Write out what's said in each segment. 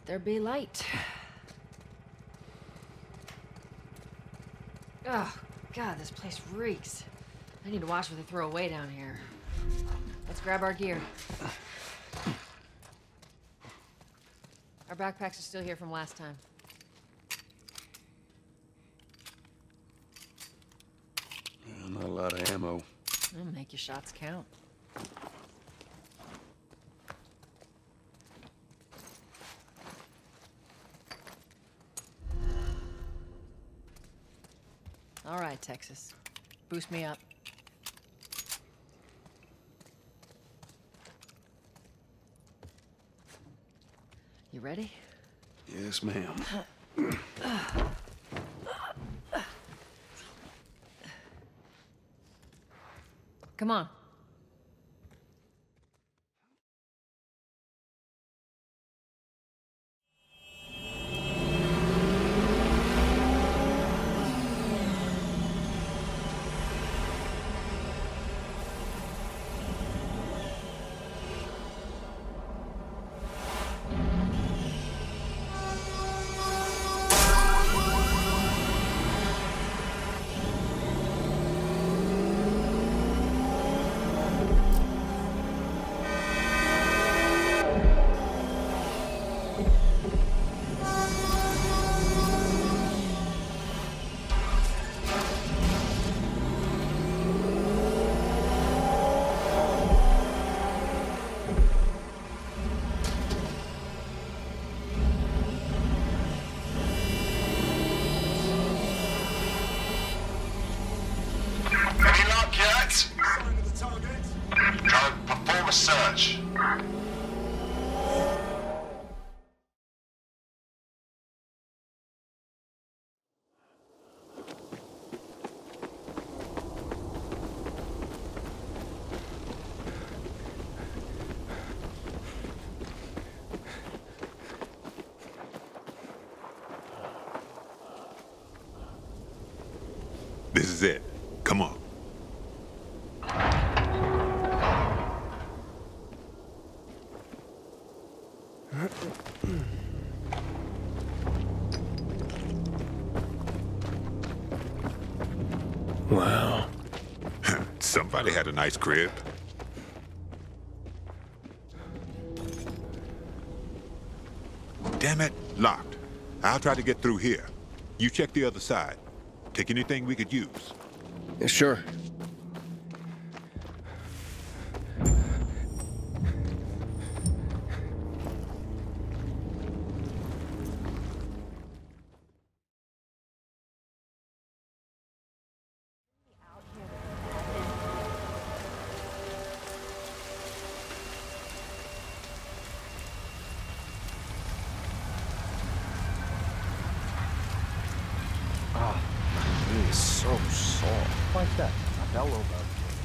there be light. Oh, God, this place reeks. I need to watch what they throw away down here. Let's grab our gear. Our backpacks are still here from last time. Not a lot of ammo. It'll make your shots count. All right, Texas. Boost me up. You ready? Yes, ma'am. Come on. Perform a search. This is it. Come on. Wow. Somebody had a nice crib. Damn it, locked. I'll try to get through here. You check the other side. Take anything we could use. Yeah, sure. So soft. Like that. Now bellow about it.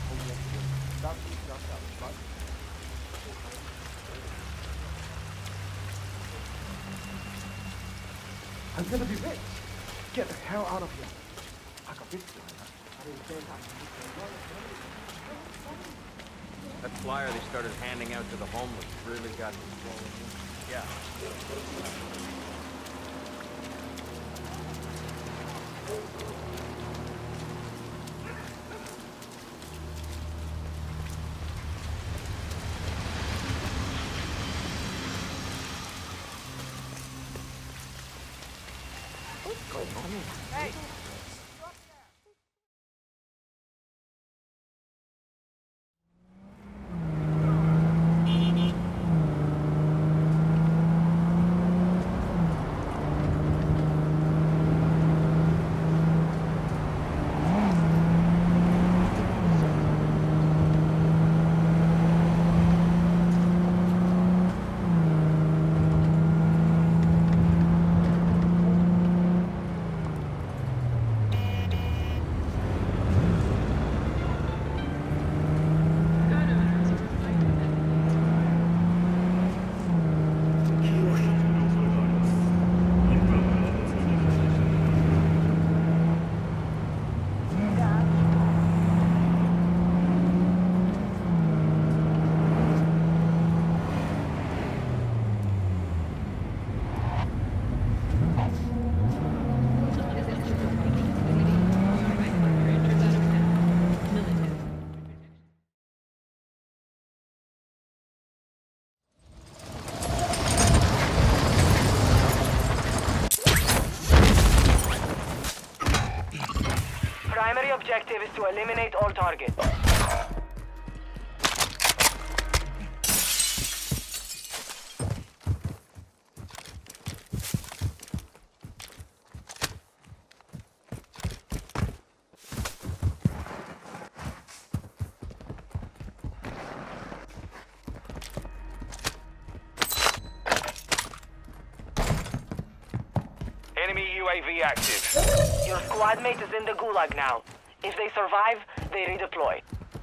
I'm gonna be rich. Get the hell out of here. I got rich. That flyer they started handing out to the homeless really got me flowing. Yeah. Hey! primary objective is to eliminate all targets. Enemy UAV active. Your squad mate is in the gulag now. If they survive, they redeploy.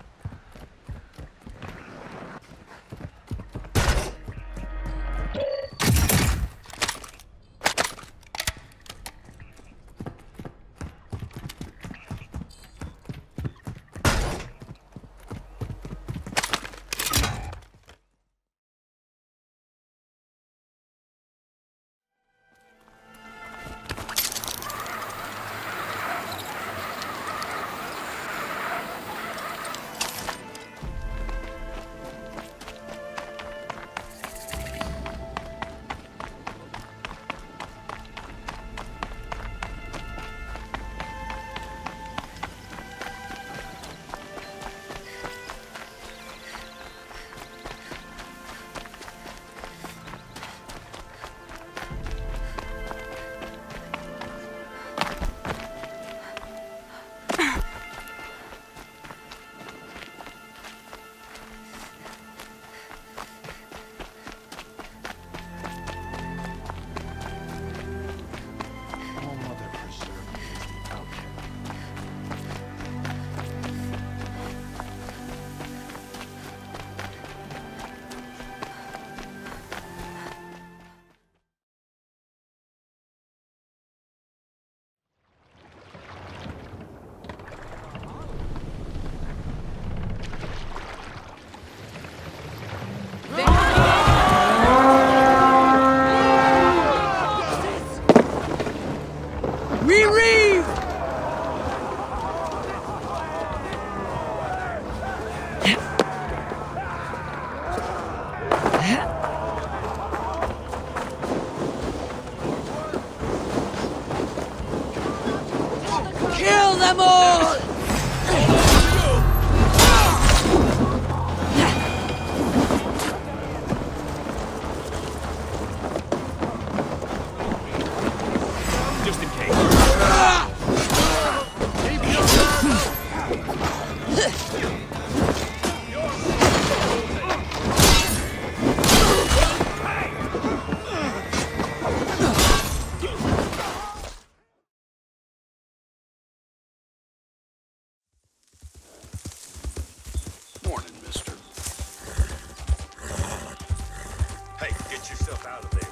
Kill them all! Just in case. Morning, mister. Hey, get yourself out of there.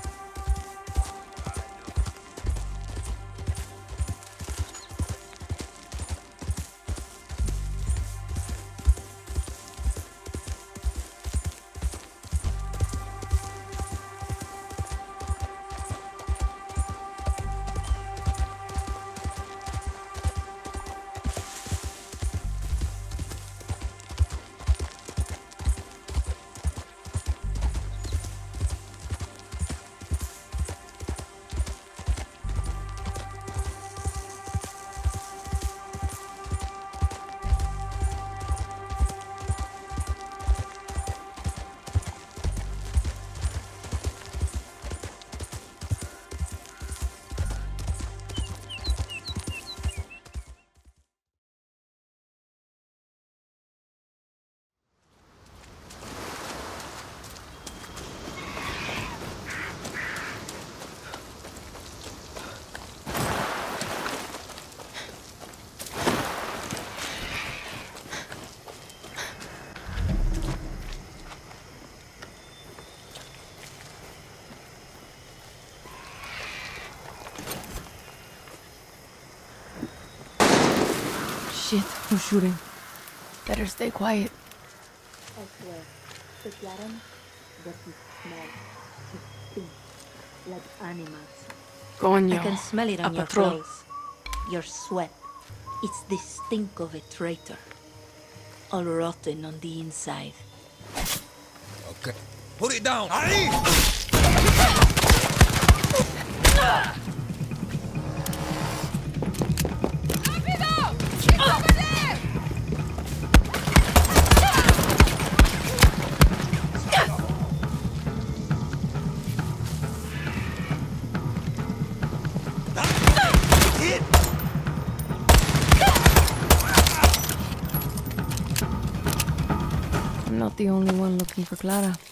Shit, who's shooting? Better stay quiet. I swear, the Garan doesn't smell. It stinks like animals. Coño. I can smell it on a your patrol. clothes, your sweat. It's the stink of a traitor. All rotten on the inside. Okay. Put it down! not the only one looking for Clara.